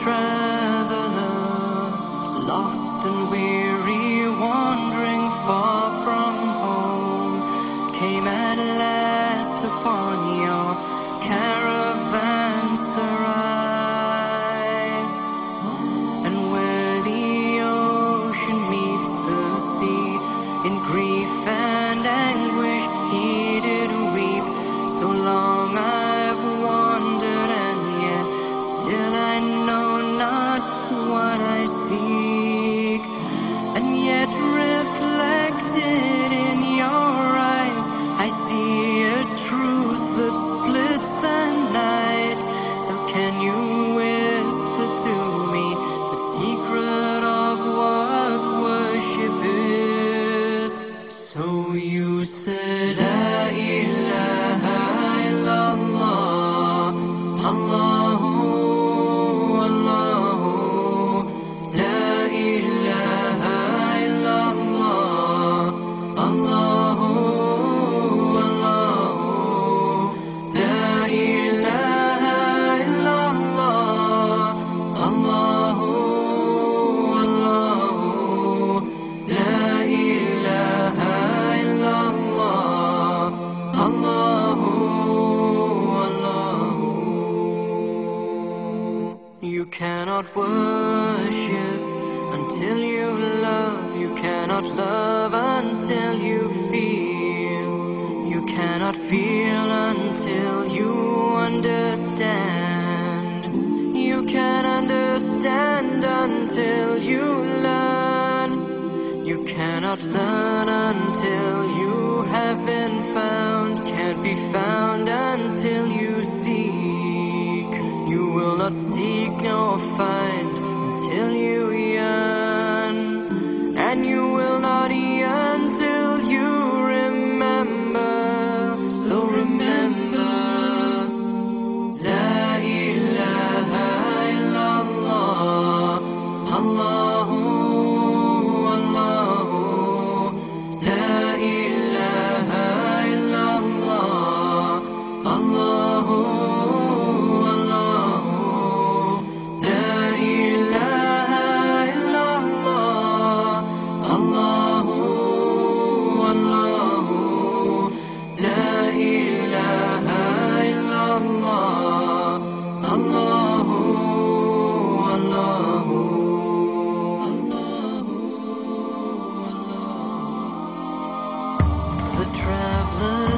traveler, lost and weary, wandering far from home, came at last upon your caravanserai. And where the ocean meets the sea, in grief and anguish he did weep. So long I've wandered, and yet still I know not what I seek. And yet reflected in your eyes, I see a truth that splits the night. So can you whisper to me the secret of what worship is? So you said, La ilaha illallah, Allahu, Allahu, La ilaha illallah, Allahu, Allahu, La ilaha illallah, Allahu, Allahu, La ilaha illallah, Allahu, Allahu. You cannot worship until you love. You cannot love until you feel. You cannot feel until you understand. You can understand until you learn. You cannot learn until you have been found. Can't be found until you seek. You will not seek nor find until you yearn. And you will not yearn till you remember. So remember, La ilaha illallah, Allahu, Allahu, La ilaha illallah, Allahu, Allahu, La ilaha illallah, Allahu, Allahu, La ilaha illallah, Allahu, Allahu, Allahu, Allah. The traveler